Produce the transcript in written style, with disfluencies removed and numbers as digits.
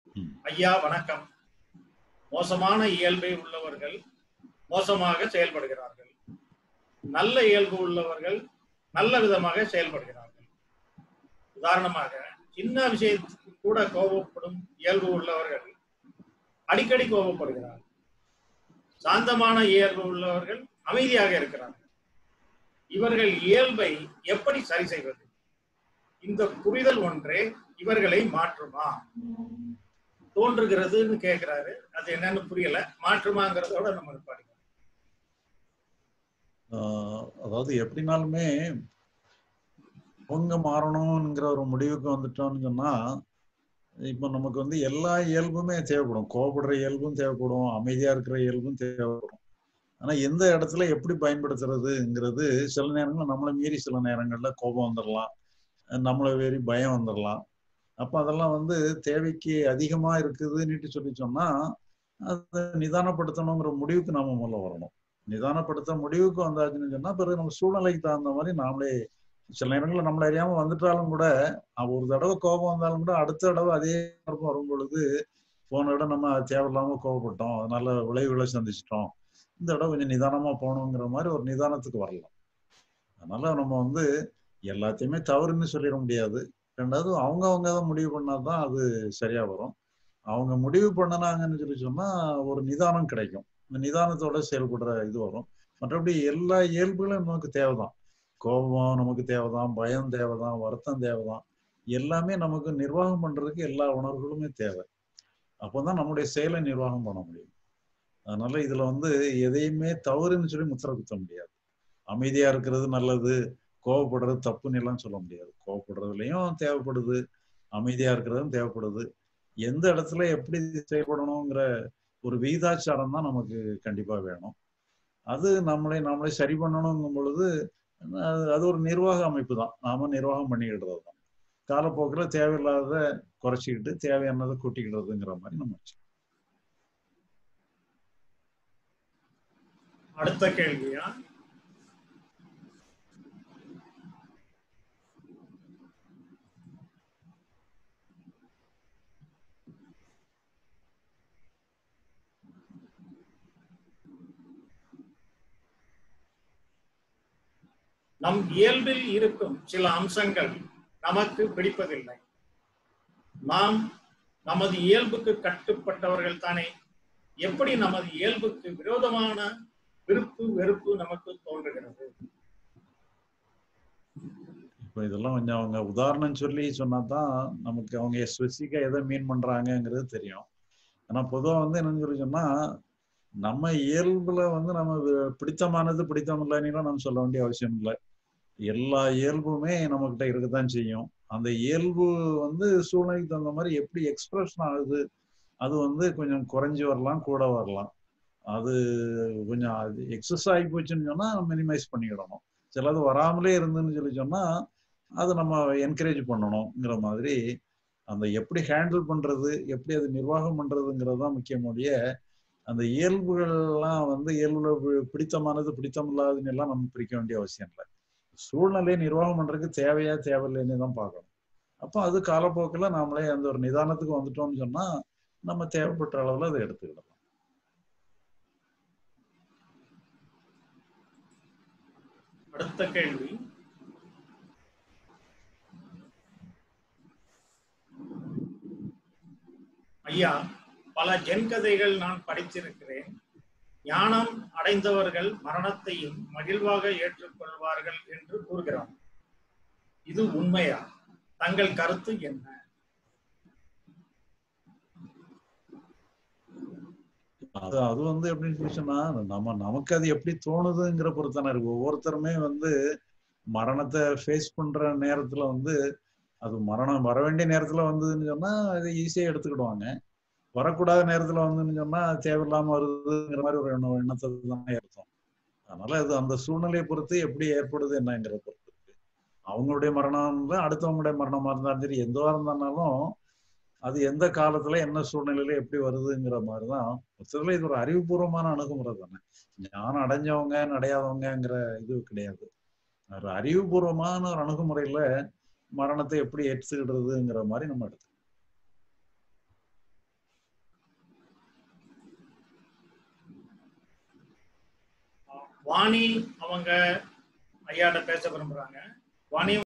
ம். ஐயா வணக்கம். மோசமான இயல்பை உள்ளவர்கள் மோசமாக செயல்படுகிறார்கள். நல்ல இயல்பு உள்ளவர்கள் நல்ல விதமாக செயல்படுகிறார்கள். உதாரணமாக, சின்ன விஷயத்துக்கு கூட கோபப்படும் இயல்பு உள்ளவர்கள் அடிக்கடி கோபப்படுகிறார்கள். சாந்தமான இயல்பு உள்ளவர்கள் அமைதியாக இருக்கிறார்கள். இவர்கள் இயல்பை எப்படி சரி செய்வது? இந்த புரிதல் ஒன்றே இவர்களை மாற்றுமா தோன்றுகிறதுன்னு கேட்கிறாரு. அது என்னன்னு புரியல. மாற்றுமாங்கிறதோட நம்ம படிக்கலாம். அதாவது எப்படினாலுமே அவங்க மாறணும்ங்கிற ஒரு முடிவுக்கு வந்துட்டோம்னு சொன்னா, இப்ப நமக்கு வந்து எல்லா இயல்புமே தேவைப்படும். கோபப்படுற இயல்பும் தேவைப்படும், அமைதியா இருக்கிற இயல்பும் தேவைப்படும். ஆனா எந்த இடத்துல எப்படி பயன்படுத்துறதுங்கிறது சில நேரங்கள்ல நம்மளை மீறி சில நேரங்கள்ல கோபம் வந்துடலாம், நம்மளை மீறி பயம் வந்துடலாம். அப்ப அதெல்லாம் வந்து தேவைக்கு அதிகமா இருக்குதுன்னுட்டு சொல்லி சொன்னா, அதை நிதானப்படுத்தணுங்கிற முடிவுக்கு நாம முதல்ல வரணும். நிதானப்படுத்த முடிவுக்கு வந்தாச்சுன்னு சொன்னா, பிறகு நம்ம சூழ்நிலைக்கு தகுந்த மாதிரி நாமளே சில நேரங்களில் நம்மளை அறியாம வந்துட்டாலும் கூட, ஒரு தடவை கோபம் வந்தாலும் கூட அடுத்த தடவை அதே கோபம் வரும் பொழுது, போன இடம் நம்ம தேவையில்லாம கோபப்பட்டோம், அதனால விளைவுகளை சந்திச்சிட்டோம், இந்த இடம் கொஞ்சம் நிதானமா போகணுங்கிற மாதிரி ஒரு நிதானத்துக்கு வரலாம். அதனால நம்ம வந்து எல்லாத்தையுமே தவறுன்னு சொல்லிட முடியாது. ரெண்டாவது அவங்க தான் முடிவு பண்ணாதான் அது சரியா வரும். அவங்க முடிவு பண்ணினாங்கன்னு சொல்லி சொன்னா ஒரு நிதானம் கிடைக்கும். இந்த நிதானத்தோட செயல்படுற இது வரும். மற்றபடி எல்லா இயல்புகளும் நமக்கு தேவைதான். கோபம் நமக்கு தேவைதான், பயம் தேவைதான், வருத்தம் தேவைதான். எல்லாமே நமக்கு நிர்வாகம் பண்றதுக்கு எல்லா உணர்வுகளுமே தேவை. அப்பதான் நம்முடைய செயலை நிர்வாகம் பண்ண முடியும். அதனால இதுல வந்து எதையுமே தவறுன்னு சொல்லி முத்திர குத்த முடியாது. அமைதியா இருக்கிறது நல்லது, கோவப்படுறது தப்புன்னு எல்லாம் சொல்ல முடியாது. கோவப்படுறதுலயும் தேவைப்படுது, அமைதியா இருக்கிறதும் தேவைப்படுது. எந்த இடத்துல எப்படி செயல்படணுங்கிற ஒரு விகிதாச்சாரம் தான் நமக்கு கண்டிப்பா வேணும். அது நாமளே சரி பண்ணணுங்கும் பொழுது அது ஒரு நிர்வாக அமைப்பு தான். நாம நிர்வாகம் பண்ணிக்கிடுறது தான். காலப்போக்கில் தேவையில்லாத குறைச்சிக்கிட்டு தேவையானதை கூட்டிக்கிடுறதுங்கிற மாதிரி நம்ம வச்சுக்கணும். அடுத்த கேள்வியா, நம் இயல்பில் இருக்கும் சில அம்சங்கள் நமக்கு பிடிப்பதில்லை. நாம் நமது இயல்புக்கு கட்டுப்பட்டவர்கள் தானே. எப்படி நமது இயல்புக்கு விரோதமான விருப்பு வெறுப்பு நமக்கு தோன்றுகிறது? இப்போ இதெல்லாம் கொஞ்சம் அவங்க உதாரணம் சொல்லி சொன்னாதான் நமக்கு அவங்க ஸ்பெசிஃபிக்கா எதை மீன் பண்றாங்கங்கிறது தெரியும். ஆனா பொதுவாக வந்து என்னன்னு சொல்லி சொன்னா, நம்ம இயல்புல வந்து நம்ம பிடித்தமானது பிடித்தம் இல்லைன்னு நம்ம சொல்ல வேண்டிய அவசியம் இல்லை. எல்லா இயல்புமே நம்மகிட்ட இருக்கத்தான் செய்யும். அந்த இயல்பு வந்து சூழ்நிலைக்கு தகுந்த மாதிரி எப்படி எக்ஸ்பிரஷன் ஆகுது, அது வந்து கொஞ்சம் குறைஞ்சி வரலாம், கூட வரலாம். அது கொஞ்சம் அது எக்ஸஸ் ஆகி போச்சுன்னு சொன்னா மினிமைஸ் பண்ணிக்கிடணும். சிலது வராமலே இருந்துன்னு சொல்லி சொன்னா அதை நம்ம என்கரேஜ் பண்ணணுங்கிற மாதிரி, அந்த எப்படி ஹேண்டில் பண்றது, எப்படி அது நிர்வாகம் பண்றதுங்கிறது தான் முக்கியமுடைய. அந்த இயல்புகள்லாம் வந்து இயல்புல பிடித்தமானது பிடித்தமில்லாதுன்னு எல்லாம் நம்ம பிரிக்க வேண்டிய அவசியம் இல்லை. சூழ்நிலையை நிர்வாகம் பண்றதுக்கு தேவையா தேவையில்லைன்னு தான் பார்க்கணும். அப்போ அது காலப்போக்கில் நாமளே அந்த ஒரு நிதானத்துக்கு வந்துட்டோம்னு சொன்னா நம்ம தேவைப்பட்ட அளவுல அதை எடுத்துக்கிடலாம். அடுத்த கேள்வி, ஐயா, பல ஜென் கதைகள் நான் படித்திருக்கிறேன். ஞானம் அடைந்தவர்கள் மரணத்தையும் மகிழ்வாக ஏற்றுக்கொள்வார்கள் என்று கூறுகிறார். இது உண்மையா? தங்கள் கருத்து என்ன? அது வந்து எப்படின்னு சொன்னா, நமக்கு அது எப்படி தோணுதுங்கிற பொறுத்தான இருக்கு. ஒவ்வொருத்தருமே வந்து மரணத்தை ஃபேஸ் பண்ற நேரத்துல வந்து, அது மரணம் வர வேண்டிய நேரத்துல வந்ததுன்னு சொன்னா அதை ஈஸியா எடுத்துக்கிடுவாங்க. வரக்கூடாத நேரத்துல வந்துன்னு சொன்னா தேவையில்லாம வருதுங்கிற மாதிரி ஒரு எண்ணத்தை தான் ஏற்படும். அதனால அது அந்த சூழ்நிலையை பொறுத்து எப்படி ஏற்படுது என்னங்கிற பொறுத்து இருக்கு. அவங்களுடைய மரணம் அடுத்தவங்களுடைய மரணமா இருந்தாலும் சரி, எதுவா இருந்தாலும் அது எந்த காலத்துல என்ன சூழ்நிலையில எப்படி வருதுங்கிற மாதிரிதான். மொத்தத்துல இது ஒரு அறிவுபூர்வமான அணுகுமுறை தானே. ஞானம் அடைஞ்சவங்க அடையாதவங்கிற இது கிடையாது. ஒரு அறிவுபூர்வமான ஒரு அணுகுமுறையில மரணத்தை எப்படி ஏற்றுக்கிடுறதுங்கிற மாதிரி நம்ம எடுத்துக்கணும். வாணி அவங்க ஐயாட்ட பேச விரும்புறாங்க. வாணி